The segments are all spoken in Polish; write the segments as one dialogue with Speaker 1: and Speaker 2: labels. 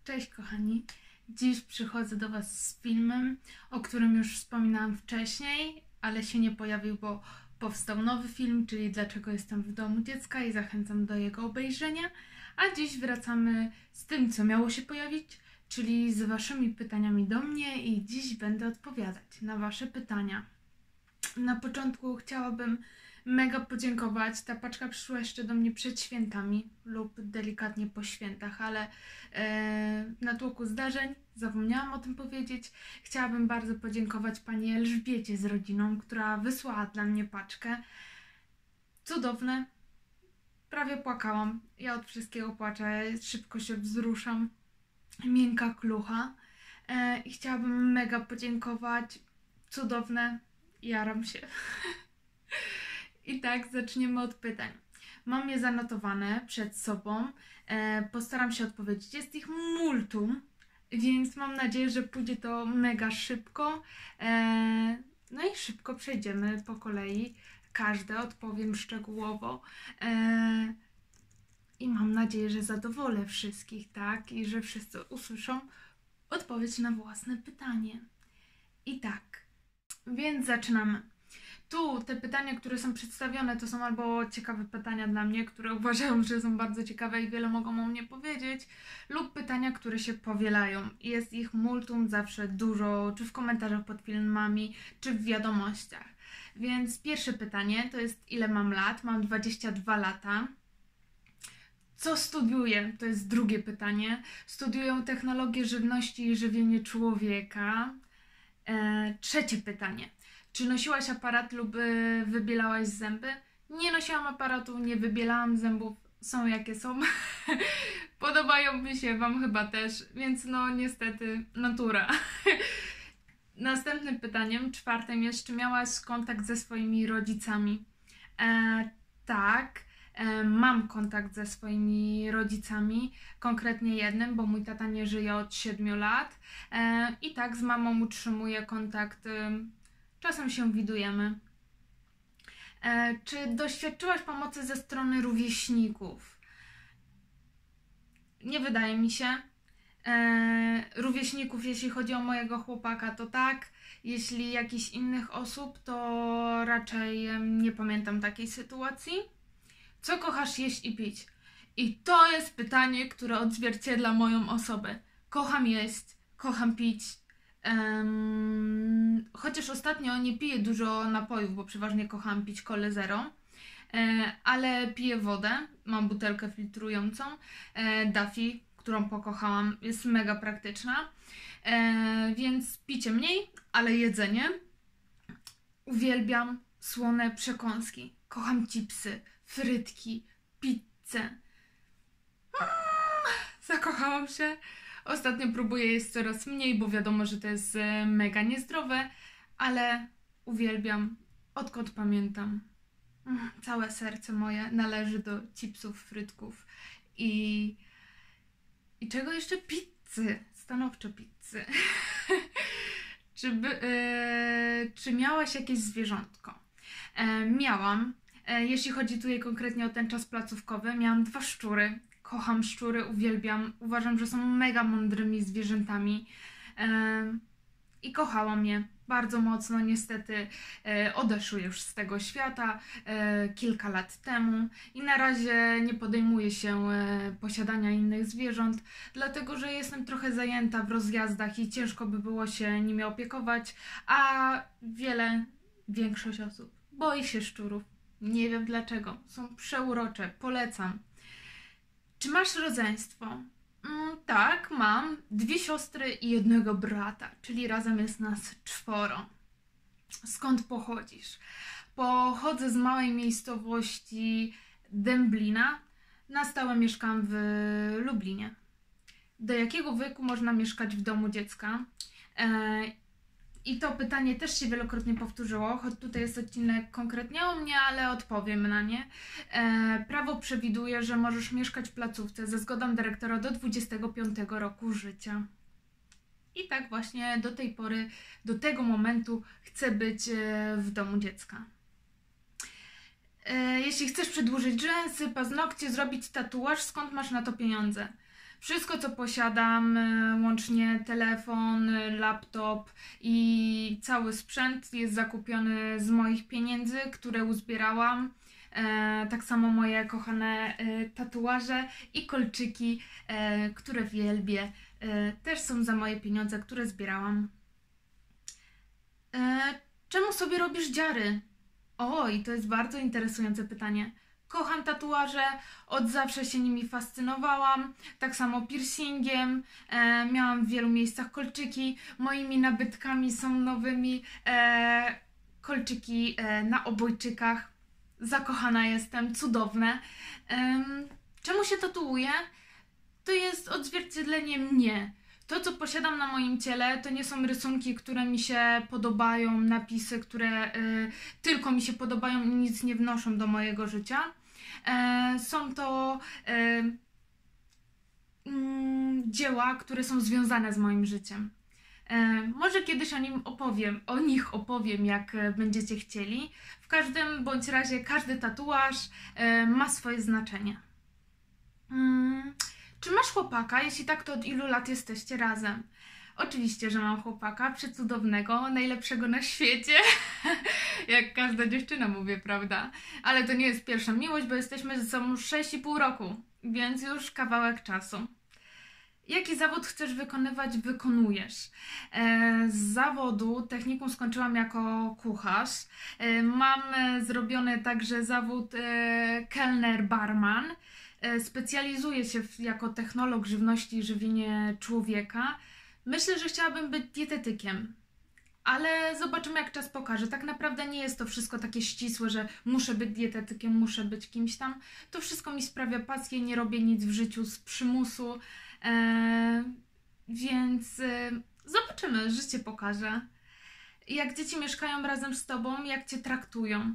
Speaker 1: Cześć kochani, dziś przychodzę do Was z filmem, o którym już wspominałam wcześniej, ale się nie pojawił, bo powstał nowy film, czyli Dlaczego jestem w domu dziecka i zachęcam do jego obejrzenia. A dziś wracamy z tym, co miało się pojawić, czyli z Waszymi pytaniami do mnie i dziś będę odpowiadać na Wasze pytania. Na początku chciałabym mega podziękować. Ta paczka przyszła jeszcze do mnie przed świętami lub delikatnie po świętach, ale na tłoku zdarzeń zapomniałam o tym powiedzieć. Chciałabym bardzo podziękować pani Elżbiecie z rodziną, która wysłała dla mnie paczkę. Cudowne. Prawie płakałam. Ja od wszystkiego płaczę, szybko się wzruszam. Miękka klucha. I chciałabym mega podziękować. Cudowne. Jaram się. I tak, zaczniemy od pytań. Mam je zanotowane przed sobą. Postaram się odpowiedzieć. Jest ich multum, więc mam nadzieję, że pójdzie to mega szybko. No i szybko przejdziemy po kolei. Każde odpowiem szczegółowo. I mam nadzieję, że zadowolę wszystkich, tak? I że wszyscy usłyszą odpowiedź na własne pytanie. I tak, więc zaczynamy. Tu te pytania, które są przedstawione, to są albo ciekawe pytania dla mnie, które uważam, że są bardzo ciekawe i wiele mogą o mnie powiedzieć, lub pytania, które się powielają. Jest ich multum, zawsze dużo, czy w komentarzach pod filmami, czy w wiadomościach. Więc pierwsze pytanie to jest, ile mam lat? Mam 22 lata. Co studiuję? To jest drugie pytanie. Studiuję technologię żywności i żywienie człowieka. Trzecie pytanie. Czy nosiłaś aparat lub wybielałaś zęby? Nie nosiłam aparatu, nie wybielałam zębów. Są jakie są. Podobają mi się Wam chyba też, więc no niestety natura. Następnym pytaniem, czwartym jest, czy miałaś kontakt ze swoimi rodzicami? Tak, mam kontakt ze swoimi rodzicami, konkretnie jednym, bo mój tata nie żyje od 7 lat. I tak z mamą utrzymuję kontakt. Czasem się widujemy. Czy doświadczyłaś pomocy ze strony rówieśników? Nie wydaje mi się. Rówieśników, jeśli chodzi o mojego chłopaka, to tak. Jeśli jakichś innych osób, to raczej nie pamiętam takiej sytuacji. Co kochasz jeść i pić? I to jest pytanie, które odzwierciedla moją osobę. Kocham jeść, kocham pić. Chociaż ostatnio nie piję dużo napojów, bo przeważnie kocham pić Colę Zero, ale piję wodę, mam butelkę filtrującą, Daffy, którą pokochałam, jest mega praktyczna, więc picie mniej, ale jedzenie. Uwielbiam słone przekąski, kocham chipsy, frytki, pizzę. Zakochałam się. Ostatnio próbuję jeść coraz mniej, bo wiadomo, że to jest mega niezdrowe, ale uwielbiam, odkąd pamiętam. Całe serce moje należy do chipsów, frytków i czego jeszcze? Pizzy. Stanowczo pizzy. Czy miałaś jakieś zwierzątko? Miałam. Jeśli chodzi tutaj konkretnie o ten czas placówkowy, miałam 2 szczury. Kocham szczury, uwielbiam. Uważam, że są mega mądrymi zwierzętami. I kochałam je bardzo mocno. Niestety odeszły już z tego świata kilka lat temu. I na razie nie podejmuję się posiadania innych zwierząt, dlatego że jestem trochę zajęta w rozjazdach i ciężko by było się nimi opiekować, a większość osób boi się szczurów. Nie wiem dlaczego. Są przeurocze. Polecam. Czy masz rodzeństwo? Tak, mam 2 siostry i 1 brata, czyli razem jest nas 4. Skąd pochodzisz? Pochodzę z małej miejscowości Dęblina. Na stałe mieszkam w Lublinie. Do jakiego wieku można mieszkać w domu dziecka? I to pytanie też się wielokrotnie powtórzyło, choć tutaj jest odcinek konkretnie o mnie, ale odpowiem na nie. Prawo przewiduje, że możesz mieszkać w placówce ze zgodą dyrektora do 25 roku życia. I tak właśnie do tej pory, do tego momentu chcę być w domu dziecka. Jeśli chcesz przedłużyć rzęsy, paznokcie, zrobić tatuaż, skąd masz na to pieniądze? Wszystko, co posiadam, łącznie telefon, laptop i cały sprzęt jest zakupiony z moich pieniędzy, które uzbierałam. Tak samo moje kochane tatuaże i kolczyki, które wielbię, też są za moje pieniądze, które zbierałam. Czemu sobie robisz dziary? Oj, to jest bardzo interesujące pytanie. Kocham tatuaże, od zawsze się nimi fascynowałam, tak samo piercingiem, miałam w wielu miejscach kolczyki, moimi nabytkami są nowymi kolczyki na obojczykach. Zakochana jestem, cudowne. Czemu się tatuuję? To jest odzwierciedlenie mnie. To, co posiadam na moim ciele, to nie są rysunki, które mi się podobają, napisy, które tylko mi się podobają i nic nie wnoszą do mojego życia. Są to dzieła, które są związane z moim życiem. Może kiedyś o nich opowiem, jak będziecie chcieli. W każdym bądź razie każdy tatuaż ma swoje znaczenie. Czy masz chłopaka? Jeśli tak, to od ilu lat jesteście razem? Oczywiście, że mam chłopaka, przecudownego, najlepszego na świecie. Jak każda dziewczyna mówię, prawda? Ale to nie jest pierwsza miłość, bo jesteśmy ze sobą 6,5 roku, więc już kawałek czasu. Jaki zawód chcesz wykonywać? Wykonujesz. Z zawodu technikum skończyłam jako kucharz. Mam zrobiony także zawód kelner, barman. Specjalizuję się jako technolog żywności i żywienie człowieka. Myślę, że chciałabym być dietetykiem, ale zobaczymy, jak czas pokaże. Tak naprawdę nie jest to wszystko takie ścisłe, że muszę być dietetykiem, muszę być kimś tam. To wszystko mi sprawia pasję, nie robię nic w życiu z przymusu, więc zobaczymy, życie pokaże. Jak dzieci mieszkają razem z tobą, jak cię traktują?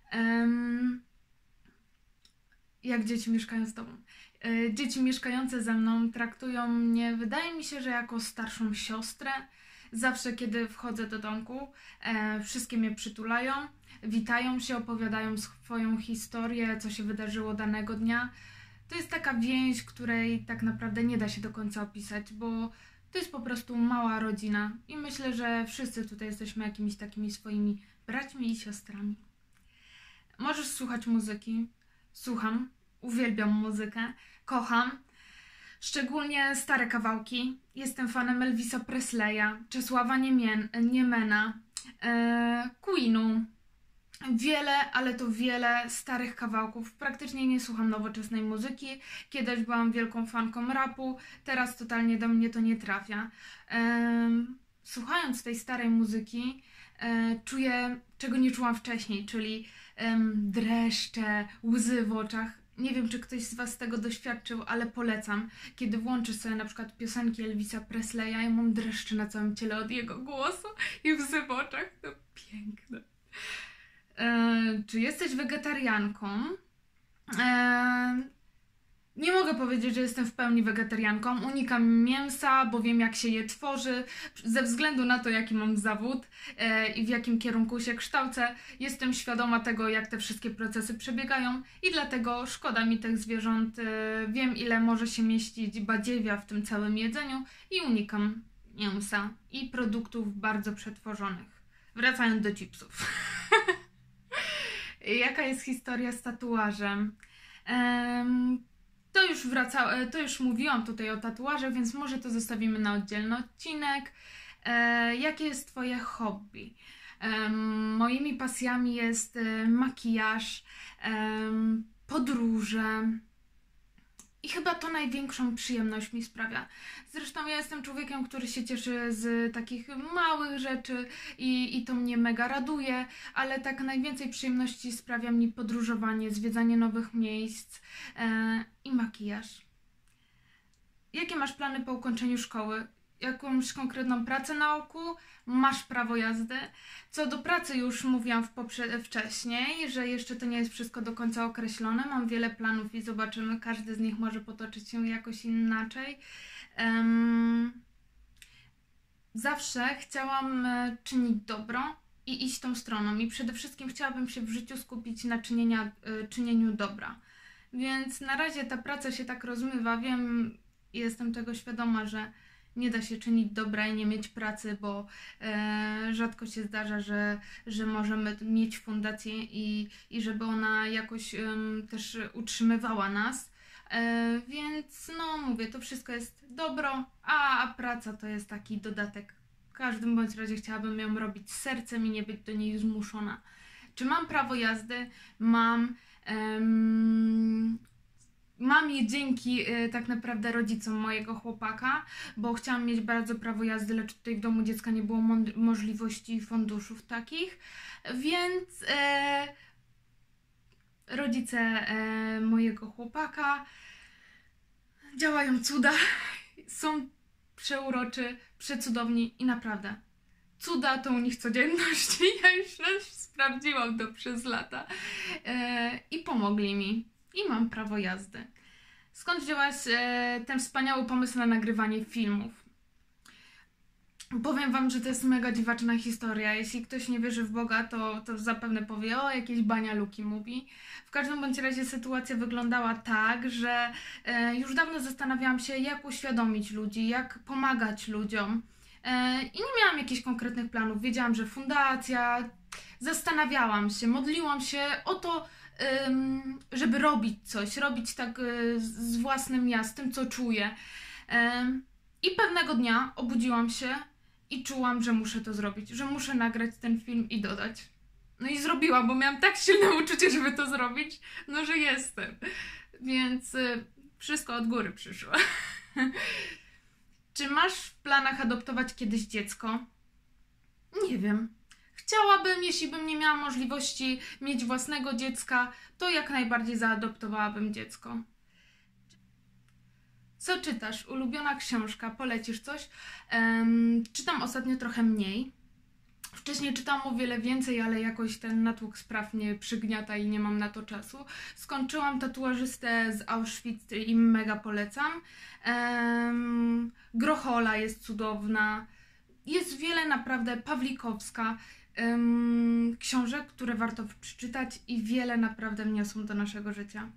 Speaker 1: Jak dzieci mieszkają z tobą? Dzieci mieszkające ze mną traktują mnie, wydaje mi się, że jako starszą siostrę. Zawsze, kiedy wchodzę do domku, wszystkie mnie przytulają, witają się, opowiadają swoją historię, co się wydarzyło danego dnia. To jest taka więź, której tak naprawdę nie da się do końca opisać, bo to jest po prostu mała rodzina i myślę, że wszyscy tutaj jesteśmy jakimiś takimi swoimi braćmi i siostrami. Możesz słuchać muzyki. Słucham, uwielbiam muzykę, kocham, szczególnie stare kawałki. Jestem fanem Elvisa Presleya, Czesława Niemena, Queenu. Wiele, ale to wiele starych kawałków. Praktycznie nie słucham nowoczesnej muzyki. Kiedyś byłam wielką fanką rapu, teraz totalnie do mnie to nie trafia. Słuchając tej starej muzyki, czuję, czego nie czułam wcześniej, czyli dreszcze, łzy w oczach. Nie wiem, czy ktoś z was tego doświadczył, ale polecam. Kiedy włączę sobie na przykład piosenki Elvisa Presleya, ja mam dreszcze na całym ciele od jego głosu i łzy w oczach. To piękne. Czy jesteś wegetarianką? Nie mogę powiedzieć, że jestem w pełni wegetarianką. Unikam mięsa, bo wiem, jak się je tworzy. Ze względu na to, jaki mam zawód i w jakim kierunku się kształcę, jestem świadoma tego, jak te wszystkie procesy przebiegają i dlatego szkoda mi tych zwierząt. Wiem, ile może się mieścić badziewia w tym całym jedzeniu i unikam mięsa i produktów bardzo przetworzonych. Wracając do chipsów. Jaka jest historia z tatuażem? To już mówiłam tutaj o tatuażach, więc może to zostawimy na oddzielny odcinek. Jakie jest twoje hobby? Moimi pasjami jest makijaż, podróże i chyba to największą przyjemność mi sprawia. Zresztą ja jestem człowiekiem, który się cieszy z takich małych rzeczy i to mnie mega raduje, ale tak najwięcej przyjemności sprawia mi podróżowanie, zwiedzanie nowych miejsc i makijaż. Jakie masz plany po ukończeniu szkoły? Jakąś konkretną pracę na oku? Masz prawo jazdy? Co do pracy już mówiłam wcześniej, że jeszcze to nie jest wszystko do końca określone. Mam wiele planów i zobaczymy. Każdy z nich może potoczyć się jakoś inaczej. Zawsze chciałam czynić dobro i iść tą stroną. I przede wszystkim chciałabym się w życiu skupić na czynieniu dobra. Więc na razie ta praca się tak rozmywa. Wiem, I jestem tego świadoma, że nie da się czynić dobra i nie mieć pracy, bo rzadko się zdarza, że możemy mieć fundację i żeby ona jakoś też utrzymywała nas. Więc no mówię, to wszystko jest dobro, a praca to jest taki dodatek. W każdym bądź razie chciałabym ją robić z sercem i nie być do niej zmuszona. Czy mam prawo jazdy? Mam. Mam je dzięki tak naprawdę rodzicom mojego chłopaka, bo chciałam mieć bardzo prawo jazdy, lecz tutaj w domu dziecka nie było możliwości funduszów takich, więc rodzice mojego chłopaka działają cuda, są przeuroczy, przecudowni i naprawdę cuda to u nich codzienność. Ja już raz sprawdziłam to przez lata i pomogli mi. I mam prawo jazdy. Skąd wzięłaś ten wspaniały pomysł na nagrywanie filmów? Powiem wam, że to jest mega dziwaczna historia. Jeśli ktoś nie wierzy w Boga, to zapewne powie, o, jakieś banialuki mówi. W każdym bądź razie sytuacja wyglądała tak, że już dawno zastanawiałam się, jak uświadomić ludzi, jak pomagać ludziom. I nie miałam jakichś konkretnych planów. Wiedziałam, że fundacja, zastanawiałam się, modliłam się o to, żeby robić coś, robić tak z własnym ja, z tym, co czuję. I pewnego dnia obudziłam się i czułam, że muszę to zrobić, że muszę nagrać ten film i dodać. No i zrobiłam, bo miałam tak silne uczucie, żeby to zrobić, no że jestem. Więc wszystko od góry przyszło. Czy masz w planach adoptować kiedyś dziecko? Nie wiem. Chciałabym, jeśli bym nie miała możliwości mieć własnego dziecka, to jak najbardziej zaadoptowałabym dziecko. Co czytasz? Ulubiona książka? Polecisz coś? Czytam ostatnio trochę mniej. Wcześniej czytałam o wiele więcej, ale jakoś ten natłok spraw mnie przygniata i nie mam na to czasu. Skończyłam Tatuażystę z Auschwitz i mega polecam. Grochola jest cudowna. Jest wiele naprawdę, Pawlikowska, książek, które warto przeczytać i wiele naprawdę wniosą do naszego życia.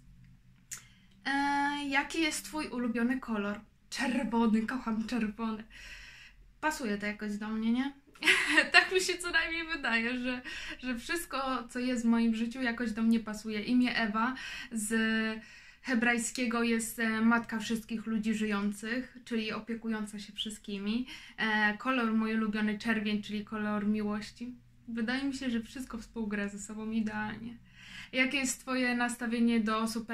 Speaker 1: Jaki jest twój ulubiony kolor? Czerwony, kocham czerwony. Pasuje to jakoś do mnie, nie? Tak mi się co najmniej wydaje, że wszystko, co jest w moim życiu, jakoś do mnie pasuje. Imię Ewa z hebrajskiego jest matka wszystkich ludzi żyjących, czyli opiekująca się wszystkimi. Kolor mój ulubiony czerwień, czyli kolor miłości. Wydaje mi się, że wszystko współgra ze sobą idealnie. Jakie jest twoje nastawienie do osób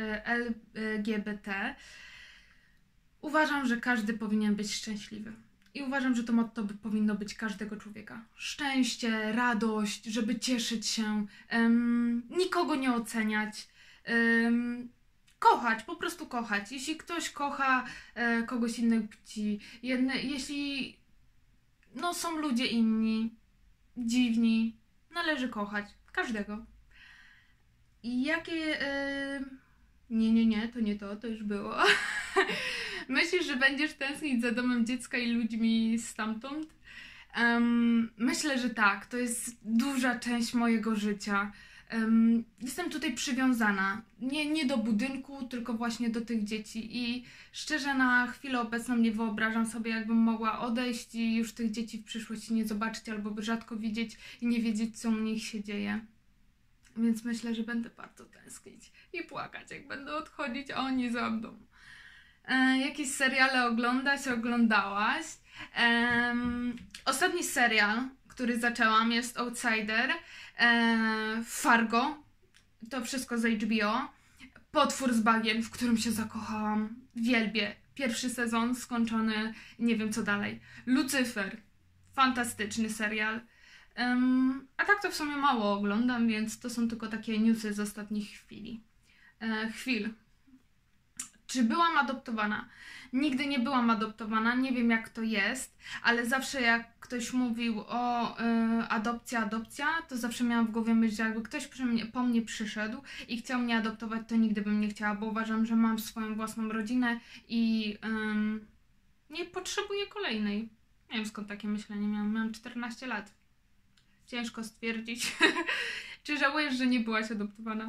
Speaker 1: LGBT? Uważam, że każdy powinien być szczęśliwy. I uważam, że to motto powinno być każdego człowieka. Szczęście, radość, żeby cieszyć się, nikogo nie oceniać, kochać, po prostu kochać. Jeśli ktoś kocha kogoś innej płci, jeśli są ludzie inni, dziwni, należy kochać każdego. I jakie... Nie, to nie to już było. Myślisz, że będziesz tęsknić za domem dziecka i ludźmi stamtąd? Myślę, że tak. To jest duża część mojego życia. Jestem tutaj przywiązana. Nie do budynku, tylko właśnie do tych dzieci. I szczerze na chwilę obecną nie wyobrażam sobie, jakbym mogła odejść i już tych dzieci w przyszłości nie zobaczyć albo rzadko widzieć i nie wiedzieć, co u nich się dzieje. Więc myślę, że będę bardzo tęsknić i płakać, jak będę odchodzić, a oni za mną. Jakieś seriale oglądałaś? Ostatni serial, który zaczęłam, jest Outsider, Fargo, to wszystko z HBO, Potwór z bagien, w którym się zakochałam, wielbię. Pierwszy sezon skończony, nie wiem co dalej. Lucyfer, fantastyczny serial. A tak to w sumie mało oglądam, więc to są tylko takie newsy z ostatnich chwil. Czy byłam adoptowana? Nigdy nie byłam adoptowana, nie wiem jak to jest, ale zawsze jak ktoś mówił o adopcja, to zawsze miałam w głowie myśl, że jakby ktoś po mnie przyszedł i chciał mnie adoptować, to nigdy bym nie chciała, bo uważam, że mam swoją własną rodzinę i nie potrzebuję kolejnej. Nie wiem skąd takie myślenie miałam 14 lat. Ciężko stwierdzić. Czy żałujesz, że nie byłaś adoptowana?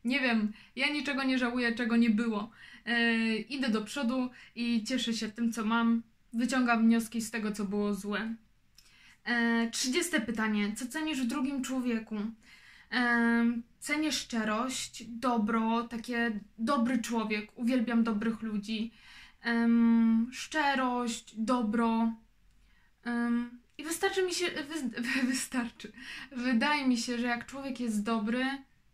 Speaker 1: Nie wiem, ja niczego nie żałuję, czego nie było. Idę do przodu i cieszę się tym, co mam. Wyciągam wnioski z tego, co było złe. 30 pytanie. Co cenisz w drugim człowieku? Cenię szczerość, dobro, takie dobry człowiek. Uwielbiam dobrych ludzi. Szczerość, dobro. I wystarczy mi się... wystarczy. Wydaje mi się, że jak człowiek jest dobry,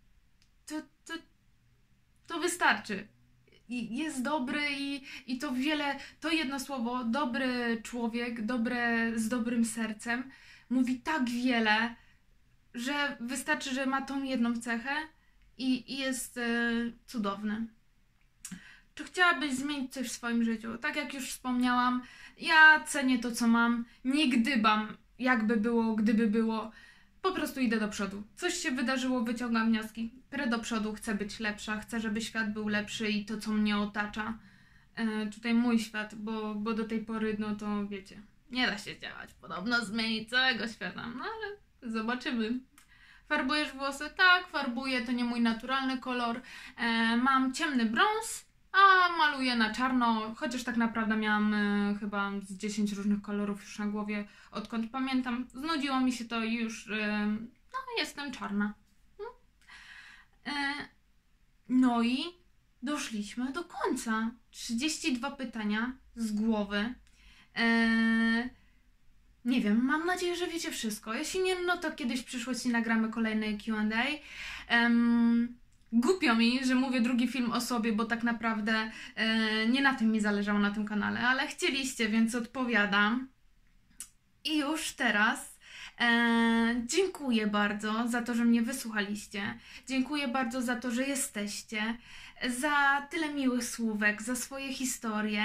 Speaker 1: to wystarczy. Jest dobry i to wiele, to jedno słowo, dobry człowiek, z dobrym sercem, mówi tak wiele, że wystarczy, że ma tą jedną cechę i jest cudowny. Czy chciałabyś zmienić coś w swoim życiu? Tak jak już wspomniałam, ja cenię to, co mam, nie gdybam, jakby było, gdyby było. Po prostu idę do przodu. Coś się wydarzyło, wyciągam wnioski. Prę do przodu, chcę być lepsza, chcę, żeby świat był lepszy i to, co mnie otacza. Tutaj mój świat, bo do tej pory, no to wiecie, nie da się działać. Podobno zmienić całego świata, no ale zobaczymy. Farbujesz włosy? Tak, farbuję, to nie mój naturalny kolor. Mam ciemny brąz, a maluję na czarno, chociaż tak naprawdę miałam chyba z 10 różnych kolorów już na głowie, odkąd pamiętam. Znudziło mi się to i już, no jestem czarna. No i doszliśmy do końca. 32 pytania z głowy. Nie wiem, mam nadzieję, że wiecie wszystko. Jeśli nie, no to kiedyś w przyszłości nagramy kolejny Q&A. Głupio mi, że mówię drugi film o sobie, bo tak naprawdę nie na tym mi zależało na tym kanale, ale chcieliście, więc odpowiadam. I już teraz dziękuję bardzo za to, że mnie wysłuchaliście. Dziękuję bardzo za to, że jesteście. Za tyle miłych słówek, za swoje historie.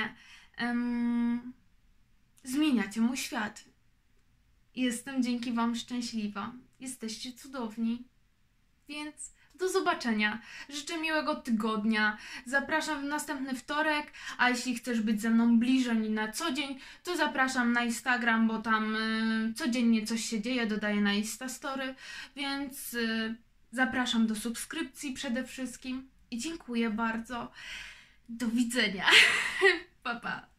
Speaker 1: Zmieniacie mój świat. Jestem dzięki wam szczęśliwa. Jesteście cudowni. Więc do zobaczenia. Życzę miłego tygodnia. Zapraszam w następny wtorek, a jeśli chcesz być ze mną bliżej na co dzień, to zapraszam na Instagram, bo tam codziennie coś się dzieje, dodaję na Instastory, więc zapraszam do subskrypcji przede wszystkim i dziękuję bardzo. Do widzenia. Pa, pa.